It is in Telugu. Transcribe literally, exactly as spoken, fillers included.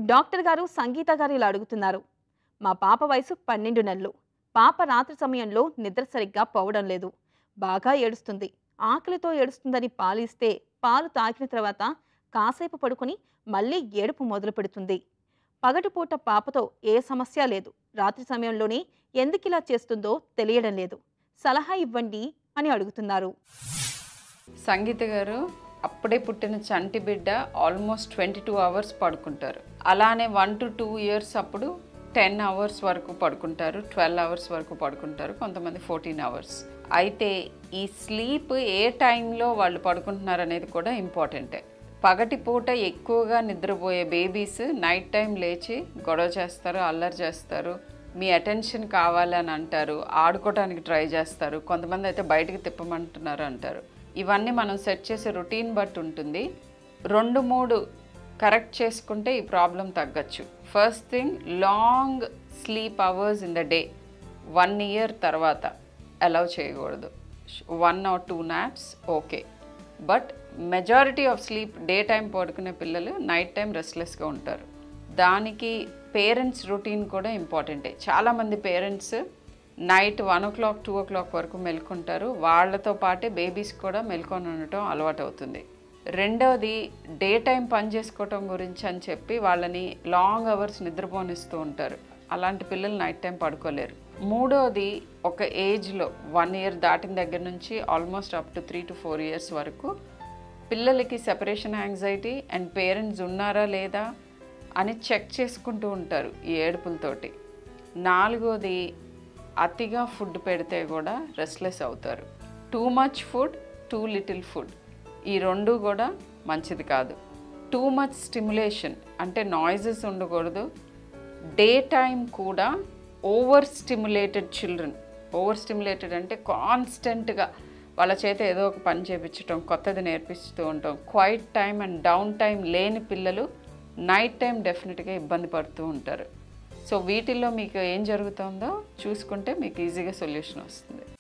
డాక్టర్ గారు సంగీత గారు ఇలా అడుగుతున్నారు. మా పాప వయసు పన్నెండు నెలలు. పాప రాత్రి సమయంలో నిద్ర సరిగ్గా పోవడం లేదు. బాగా ఏడుస్తుంది. ఆకలితో ఏడుస్తుందని పాలు ఇస్తే పాలు తాగిన తర్వాత కాసేపు పడుకొని మళ్ళీ ఏడుపు మొదలు పెడుతుంది. పగటిపూట పాపతో ఏ సమస్య లేదు. రాత్రి సమయంలోనే ఎందుకిలా చేస్తుందో తెలియడం లేదు. సలహా ఇవ్వండి అని అడుగుతున్నారు. సంగీత గారు, అప్పుడే పుట్టిన చంటి బిడ్డ ఆల్మోస్ట్ ట్వంటీ టూ అవర్స్ పడుకుంటారు. అలానే వన్ టు టూ ఇయర్స్ అప్పుడు టెన్ అవర్స్ వరకు పడుకుంటారు, ట్వెల్వ్ అవర్స్ వరకు పడుకుంటారు, కొంతమంది ఫోర్టీన్ అవర్స్. అయితే ఈ స్లీప్ ఏ టైంలో వాళ్ళు పడుకుంటున్నారు అనేది కూడా ఇంపార్టెంటే. పగటి పూట ఎక్కువగా నిద్రపోయే బేబీస్ నైట్ టైం లేచి గొడవ చేస్తారు, అల్లరి చేస్తారు, మీ అటెన్షన్ కావాలని అంటారు, ఆడుకోవడానికి ట్రై చేస్తారు, కొంతమంది అయితే బయటికి తిప్పమంటున్నారు అంటారు. ఇవన్నీ మనం సెట్ చేసే రొటీన్ బట్టి ఉంటుంది. రెండు మూడు కరెక్ట్ చేసుకుంటే ఈ ప్రాబ్లం తగ్గచ్చు. First thing, long sleep hours in the day one year తర్వాత అలౌ చేయకూడదు. One or two naps okay, but majority of sleep day time పడుకునే పిల్లలు నైట్ టైం రెస్ట్లెస్గా ఉంటారు. దానికి పేరెంట్స్ రొటీన్ కూడా ఇంపార్టెంటే. చాలామంది parents night one o'clock two o'clock వరకు మెలుకుంటారు. వాళ్ళతో పాటే బేబీస్ కూడా మెలుకొని ఉండటం అలవాటు అవుతుంది. రెండవది, డే టైం పని చేసుకోవటం గురించి అని చెప్పి వాళ్ళని లాంగ్ అవర్స్ నిద్రపోనిస్తూ ఉంటారు. అలాంటి పిల్లలు నైట్ టైం పడుకోలేరు. మూడవది, ఒక ఏజ్లో వన్ ఇయర్ దాటిన దగ్గర నుంచి almost up to three to four years వరకు పిల్లలకి సెపరేషన్ యాంగ్జైటీ అండ్ పేరెంట్స్ ఉన్నారా లేదా అని చెక్ చేసుకుంటూ ఉంటారు ఈ ఏడుపులతోటి. నాలుగోది, అతిగా ఫుడ్ పెడితే కూడా రెస్ట్లెస్ అవుతారు. Too much food, too little food, ఈ రెండు కూడా మంచిది కాదు. టూ మచ్ స్టిమ్యులేషన్ అంటే నాయిజెస్ ఉండకూడదు. డే టైం కూడా over stimulated children, over stimulated అంటే కాన్స్టెంట్గా వాళ్ళ చేత ఏదో ఒక పని చేయించడం, కొత్తది నేర్పిస్తూ ఉంటాం. Quiet time and down time లేని పిల్లలు నైట్ టైం డెఫినెట్గా ఇబ్బంది పడుతూ ఉంటారు. సో వీటిల్లో మీకు ఏం జరుగుతుందో చూసుకుంటే మీకు ఈజీగా సొల్యూషన్ వస్తుంది.